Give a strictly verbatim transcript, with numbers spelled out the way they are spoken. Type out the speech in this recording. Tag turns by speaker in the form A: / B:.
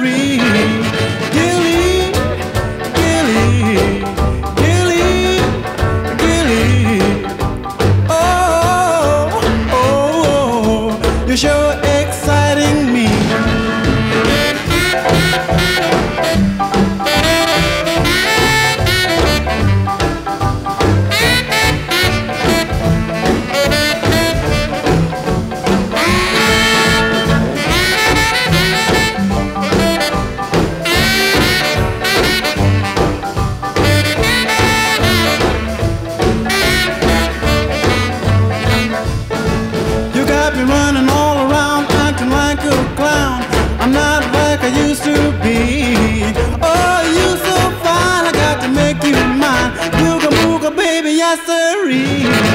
A: siree. Gilly, Gilly, Gilly, Gilly. Oh, oh, oh, you're sure exciting me. Running all around, acting like a clown. I'm not like I used to be. Oh, you so fine, I got to make you mine. Booga booga, baby, yes sirree.